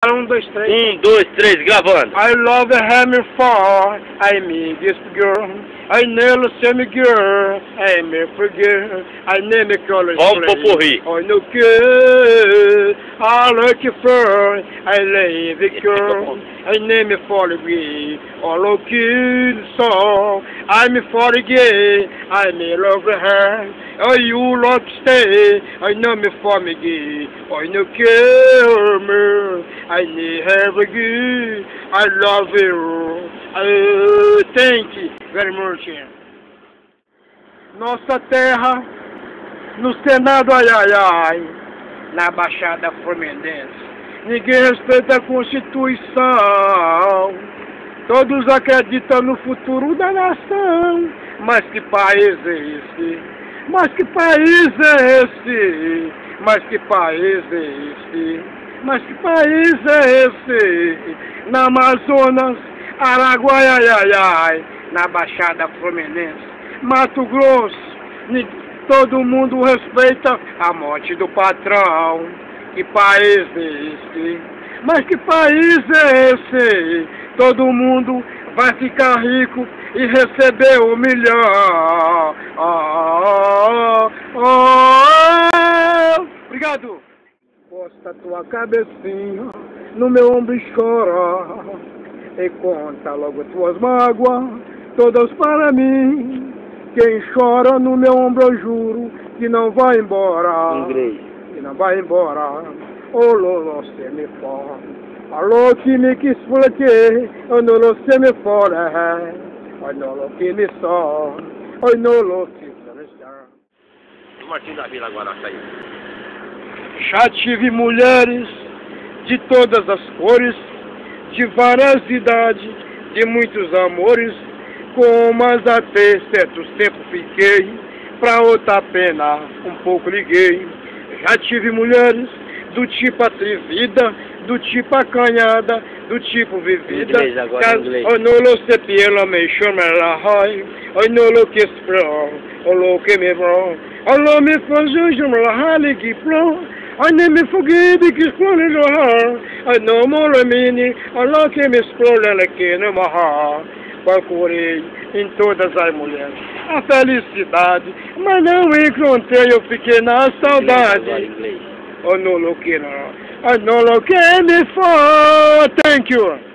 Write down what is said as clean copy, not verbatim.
Um, dois, três. 1, 2, 3, gravando. I love him for I mean this girl. I never see me girl. I me forget. I never call it. Vamos pro porri. I know good. I look for. I love the girl. I never fall away. I look good so. I'm for the gay. I may love her. Oh, you look stay. I know me for me gay. I know care me. I need have a good. I love you. Thank you very much. Nossa terra, no Senado, ai, ai, ai, na Baixada Fluminense. Ninguém respeita a Constituição. Todos acreditam no futuro da nação. Mas que país é esse? Mas que país é esse? Mas que país é esse? Mas que país é esse? Na Amazonas, Araguaia, ai, ai, ai, na Baixada Fluminense, Mato Grosso, todo mundo respeita a morte do patrão. Que país é esse? Mas que país é esse? Todo mundo vai ficar rico e receber 1 milhão. Obrigado. Posta tua cabecinha no meu ombro e chora, e conta logo tuas mágoas, todas para mim. Quem chora no meu ombro eu juro que não vai embora. Inglês. Que não vai embora. Oh, Lolo, se me for. Alô, que me quis porque eu não lo se me fora. Oh, não lo que me só. Oh, não lo que me está. Martim da Vila Guaraçaí. Já tive mulheres de todas as cores, de várias idades, de muitos amores, com umas até certos tempos fiquei, pra outra pena um pouco liguei. Já tive mulheres do tipo atrevida, do tipo acanhada, do tipo vivida. Inglês agora, inglês. Oh, não lo se pela me chama la hoi, oh, não lo que espero, oh, lo que me bro, oh, lo me faz chama la hali que pro. I never forget que explode no ar. I know more mini. I love que me explode aqui no mar. Procurei em todas as mulheres a felicidade, mas não encontrei. Eu fiquei na saudade. Oh, no lo que não. I know lo que me for. Thank you.